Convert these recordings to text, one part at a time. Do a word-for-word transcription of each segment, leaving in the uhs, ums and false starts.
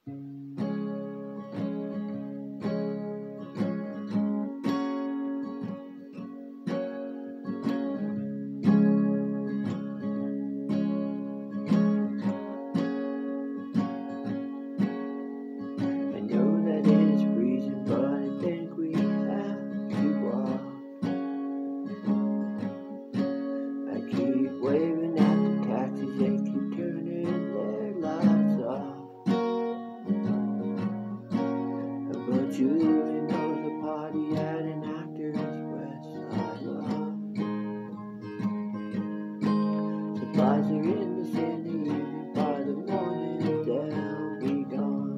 Waving at the taxis, they keep turning their lights off. But Julie knows the party at an actor's West Side Loft. Supplies are in the city, evening by the morning they'll be gone.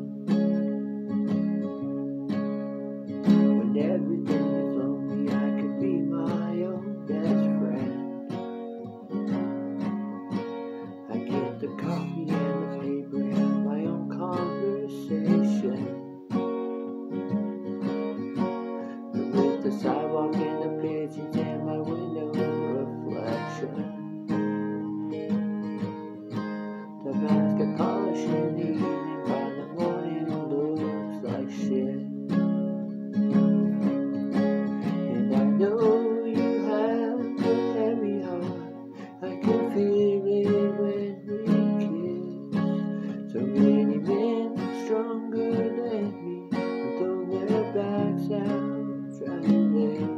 When everything is lonely, I could be my own best friend. The coffee and the paper, have my own conversation. But with the sidewalk and the pigeons and my window reflection, the mask I polish in the evening, by the morning looks like shit. And I know you have a heavy heart, I can feel it when so many men stronger than me will throw their backs out trying to live.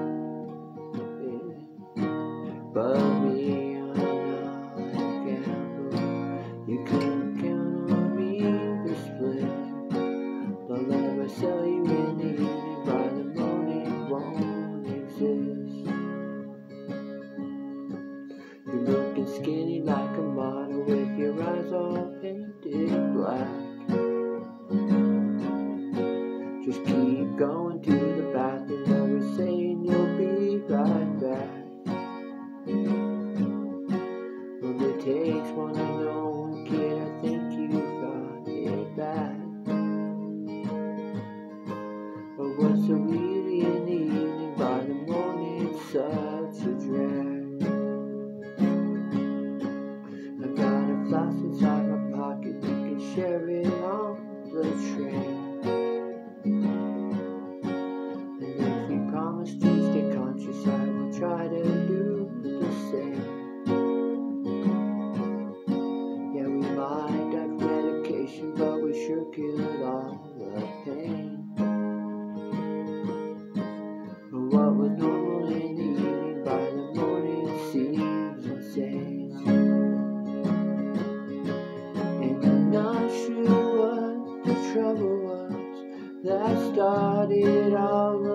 But me, I'm not a gamble. You can count on me to split. The love I sell you in the evening by the morning won't exist. You're looking skinny like a model with your eyes all painted black. Just keep going to the bathroom, always saying you'll be right back. Well, it takes one to know one, kid, I think you got it bad. But what's so easy in the evening, by the morning it's such a drag. Flask inside my pocket, we can share it on the train. And if we promise to stay conscious, I will try to do the same. Yeah, we might have medication, but we sure killed all the pain. But what was normal in the evening, by the morning seems insane. Not sure what the trouble was that started all